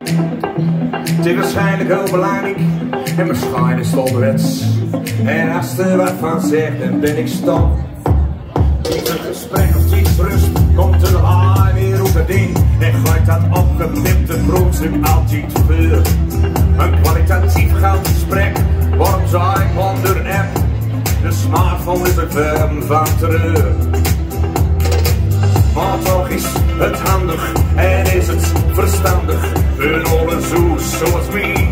Het is waarschijnlijk heel belangrijk en waarschijnlijk is het onderwets. En als er wat van zegt, dan ben ik stom. Niet een gesprek of iets rust, komt er haai weer op het ding. En gooit dat opgeknipte broedstuk altijd voor. Een kwalitatief goud gesprek, waarom zou ik onder een app? De smartphone is een vorm van terreur. Maar toch is het handig en is het verstandig voor alle zoers zoals mij.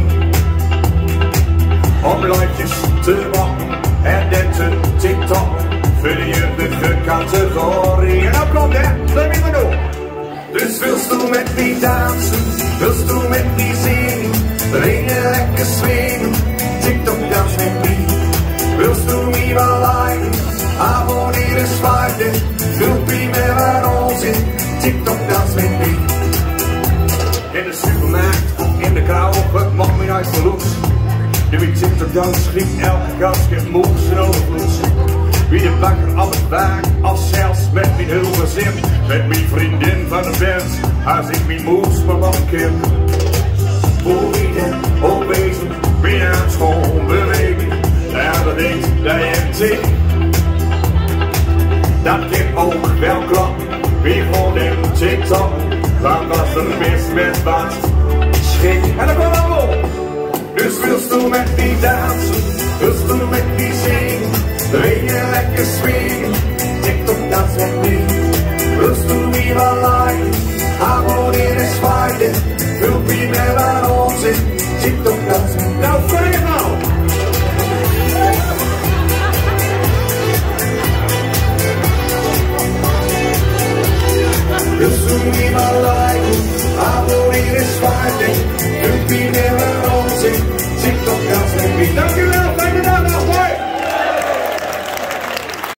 Om likejes te maken en dan te TikTok voor de jeugdige categorie. En nou komt het, let me maar door. Dus wilst du met wie dansen, wilst du met wie zingen, brengen lekker swingen, TikTok dans met wie. Wilst du me wel liken, abonneren, swipen, filmpje met wat onzin, TikTok dans met wie. In de supermarkt, in de krauw, het mag me uit de looks. De wie TikTok dans schreef elke gasket moes en overvloeds. Wie de bakker alles waakt, als zelfs met mijn heel gezin. Met mijn vriendin van de band, als ik mijn moes maar nog een keer. Voor ieder opwezen, weer aan school beweging. Ja, dat denkt dat je tik. Dat kan ook wel kloppen, wie gewoon in TikTok. Dan was er mis met wat schik. En dan komt het op. Dus wilst du met wie dansen, wilst du met wie zingen, wil je lekker swingen, TikTok dans met wie. Wilst du me wel liken, abonneren en swipen, filmpje met wat onzin, TikTok dans met wie. Nou, voor je nou! Wilst du me wel liken, abonneren en swipen,